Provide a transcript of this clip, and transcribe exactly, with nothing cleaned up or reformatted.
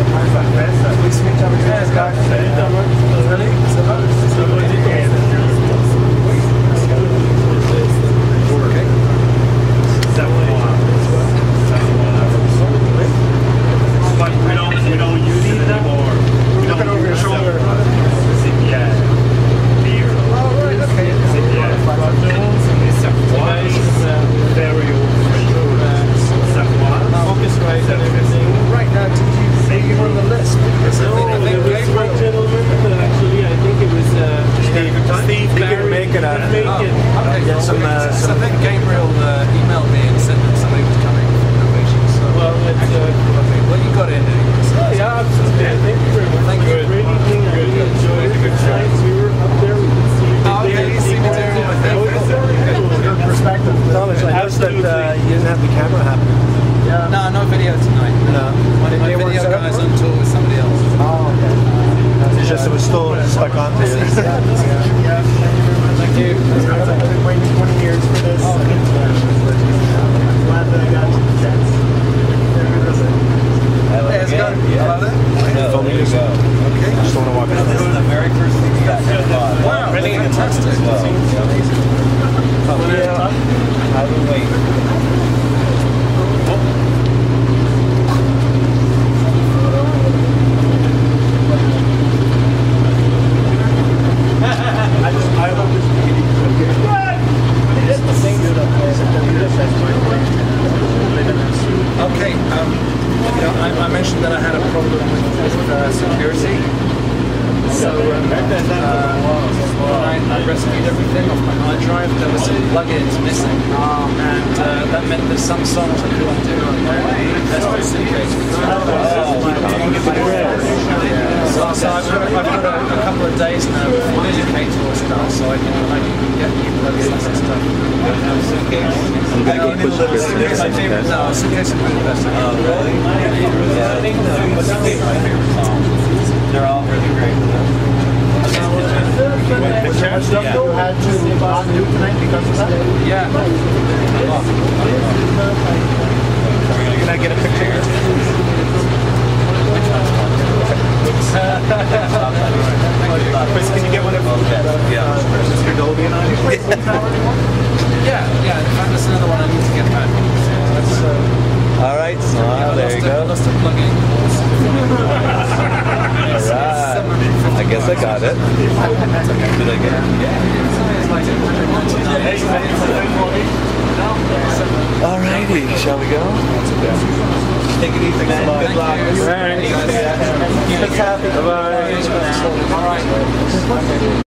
Chris, can you get one of those? Yeah. Mister Dolby and I. Yeah, yeah. In fact, that's another one I need to get back. That's, uh, all right, so yeah, there you go. I lost a plug-in. All right. I guess I got it. Did I get it? All righty, shall we go? Take it easy, man. Good luck. All right. Keep us happy. Bye-bye. All right.